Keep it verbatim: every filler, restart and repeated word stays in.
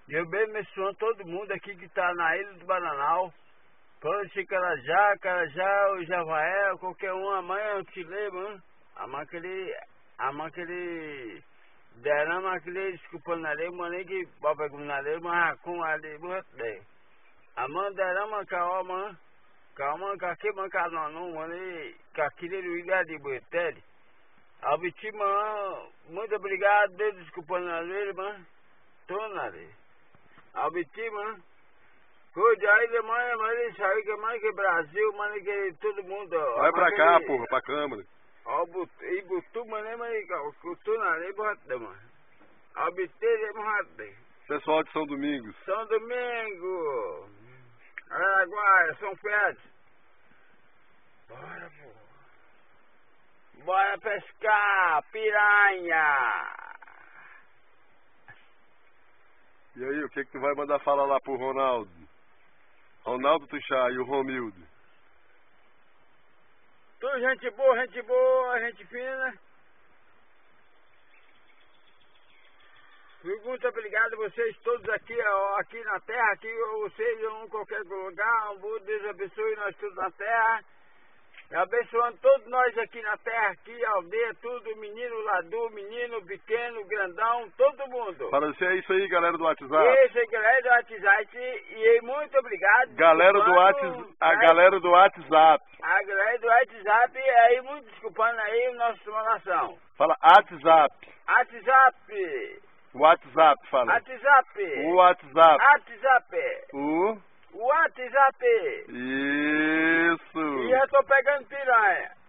Eu bem abençoando todo mundo aqui que tá na Ilha do Bananal. Todo Chicarajá, Carajá, o Javaé, qualquer um, amanhã eu te lembro, a mãe que ele, a mãe que ele, derrama aquele, desculpa na lei, mãe que, papai com na lei, mas com a lei, muito bem. A mãe derrama, calma, calma, que aqui, mãe, que não, não, mãe, que aquele lugar de boitel. A vítima, muito obrigado, desculpa na lei, mãe, tô na lei. A vítima, cuide aí de mãe, mas isso aí que mais que Brasil, mano, que todo mundo. Vai pra cá, porra, pra câmera. Ó, e botou, mano, mas que na lei, bota, mano. Obter, mano. Pessoal de São Domingos. São Domingo. Araguaia, São Pedro. Bora, pô. Bora pescar, piranha. E aí, o que que tu vai mandar falar lá pro Ronaldo? Ronaldo Tuxá e o Romildo. Tudo gente boa, gente boa, gente fina. Muito obrigado a vocês todos aqui, ó, aqui na terra, aqui, vocês em qualquer lugar, um Deus abençoe nós todos na terra. Abençoando todos nós aqui na terra, aqui, aldeia, tudo, menino, ladu, menino, pequeno, grandão, todo mundo. Para você é isso aí, galera do WhatsApp. Isso aí, galera do WhatsApp, e muito obrigado. Galera do WhatsApp, a galera do WhatsApp. A galera do WhatsApp, aí, muito desculpando aí o nosso nação. Fala WhatsApp. WhatsApp. WhatsApp, fala. WhatsApp. O WhatsApp. WhatsApp. O WhatsApp. Isso. E eu tô pegando piranha.